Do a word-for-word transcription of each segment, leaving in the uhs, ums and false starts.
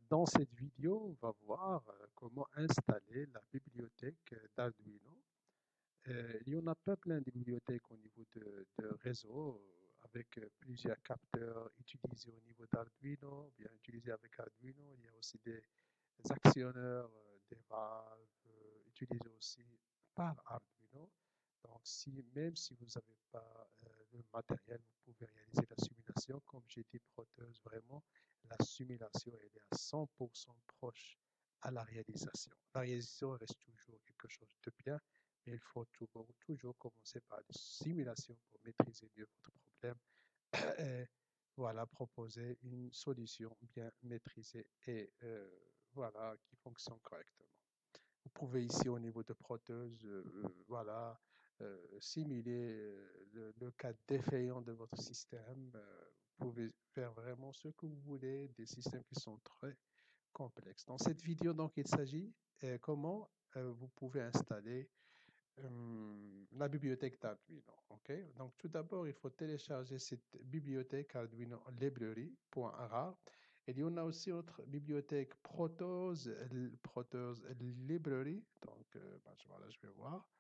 Dans cette vidéo, on va voir euh, comment installer la bibliothèque euh, d'Arduino. Euh, il y en a pas plein de bibliothèques au niveau de, de réseau euh, avec euh, plusieurs capteurs utilisés au niveau d'Arduino, bien utilisés avec Arduino. Il y a aussi des, des actionneurs, euh, des valves euh, utilisés aussi par Arduino. Donc, si, même si vous n'avez pas euh, le matériel, vous pouvez réaliser la simulation. Comme j'ai dit, Proteus, vraiment, la simulation elle est à cent pour cent proche à la réalisation. La réalisation reste toujours quelque chose de bien, mais il faut toujours, toujours commencer par des simulations pour maîtriser mieux votre problème et voilà, proposer une solution bien maîtrisée et euh, voilà, qui fonctionne correctement. Vous pouvez ici au niveau de Proteus, euh, voilà, euh, simuler euh, le, le cas défaillant de votre système. Euh, vous pouvez faire vraiment ce que vous voulez, des systèmes qui sont très complexes. Dans cette vidéo, donc, il s'agit euh, comment euh, vous pouvez installer euh, la bibliothèque d'Arduino. Okay? Donc, tout d'abord, il faut télécharger cette bibliothèque Arduino library.rar. Il y en a aussi autre bibliothèque Proteus, Proteus Library. Donc, euh, ben, voilà, je vais voir.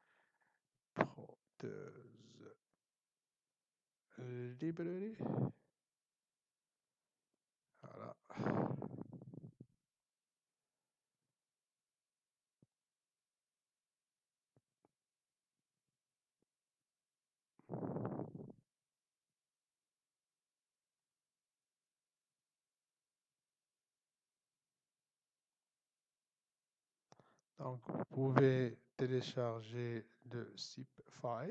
Proteus Library. Voilà. Donc, vous pouvez télécharger le zip file.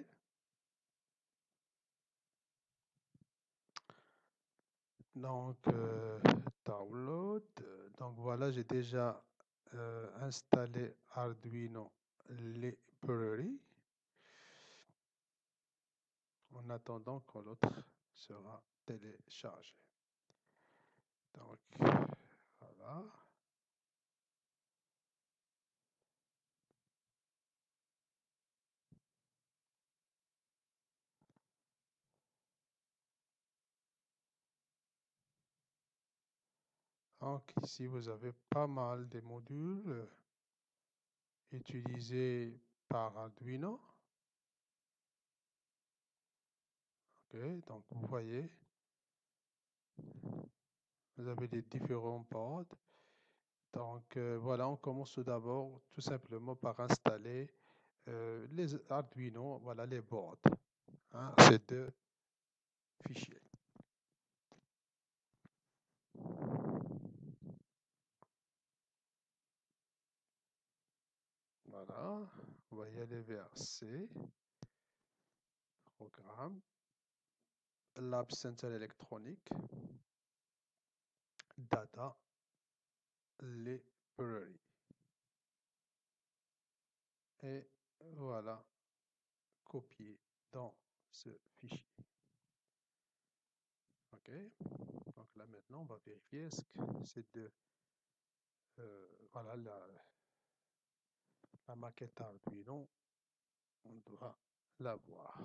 Donc, euh, download. Donc, voilà, j'ai déjà euh, installé Arduino Library en attendant que l'autre sera téléchargé. Donc, voilà. Donc, ici, vous avez pas mal de modules utilisés par Arduino. OK, donc vous voyez, vous avez les différents boards. Donc, euh, voilà, on commence tout d'abord tout simplement par installer euh, les Arduino, voilà les boards, hein, ces deux fichiers. Voilà, on va y aller vers C, programme, Lab Center électronique, Data, Library. Et voilà, copier dans ce fichier. OK, donc là maintenant, on va vérifier est-ce que ces deux, euh, voilà la, la maquette Arduino, on doit l'avoir.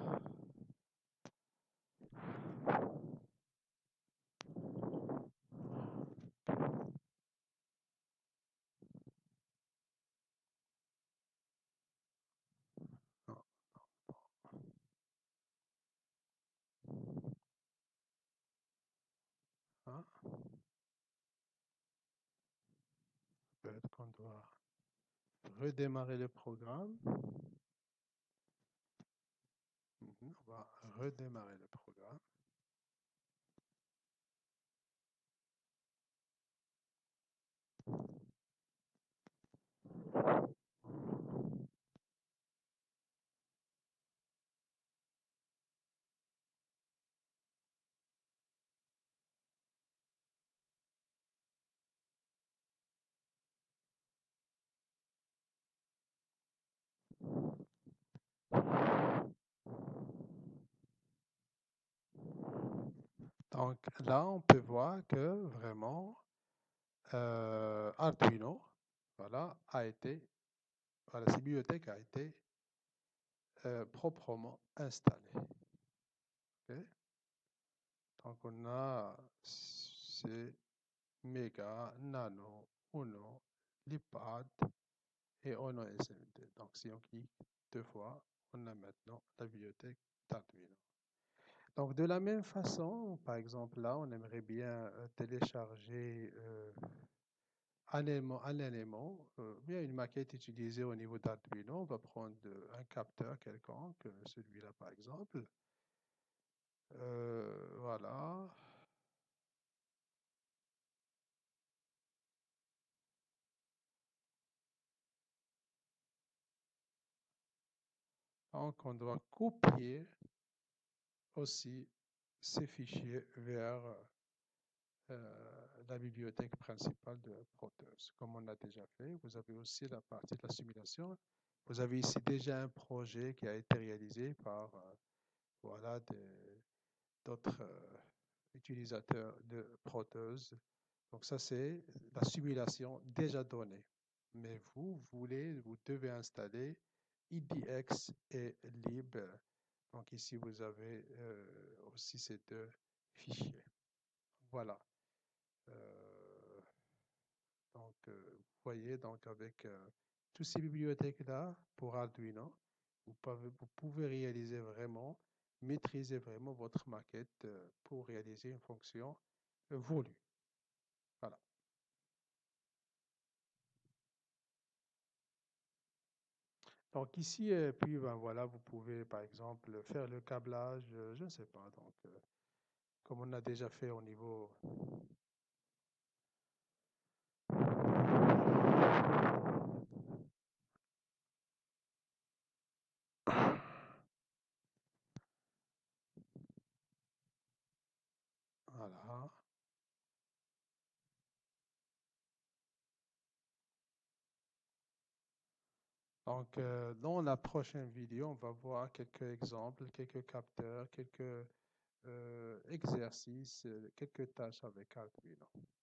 Non, hein? Peut-être qu'on doit redémarrer le programme. Mhm, on va redémarrer le programme. Donc là, on peut voir que vraiment euh, Arduino, voilà, a été, voilà, cette bibliothèque a été euh, proprement installée. Okay? Donc on a ces Mega, Nano, Uno, Lipad et Ono S M D. Donc, si on clique deux fois, on a maintenant la bibliothèque d'Arduino. Donc, de la même façon, par exemple, là, on aimerait bien euh, télécharger euh, un élément, un élément euh, bien une maquette utilisée au niveau d'Arduino. On va prendre euh, un capteur quelconque, euh, celui-là par exemple. Euh, voilà. Donc, on doit copier aussi ces fichiers vers euh, la bibliothèque principale de Proteus. Comme on l'a déjà fait, vous avez aussi la partie de la simulation. Vous avez ici déjà un projet qui a été réalisé par euh, voilà, d'autres euh, utilisateurs de Proteus. Donc ça, c'est la simulation déjà donnée. Mais vous voulez, vous devez installer I D X et lib. Donc ici, vous avez euh, aussi ces deux fichiers. Voilà. Euh, donc, euh, vous voyez, donc avec euh, toutes ces bibliothèques-là pour Arduino, vous pouvez, vous pouvez réaliser vraiment, maîtriser vraiment votre maquette euh, pour réaliser une fonction euh, voulue. Voilà. Donc ici, et puis ben voilà, vous pouvez par exemple faire le câblage, euh, je ne sais pas, donc euh, comme on a déjà fait au niveau. Voilà. Donc euh, dans la prochaine vidéo, on va voir quelques exemples, quelques capteurs, quelques euh, exercices, euh, quelques tâches avec Arduino.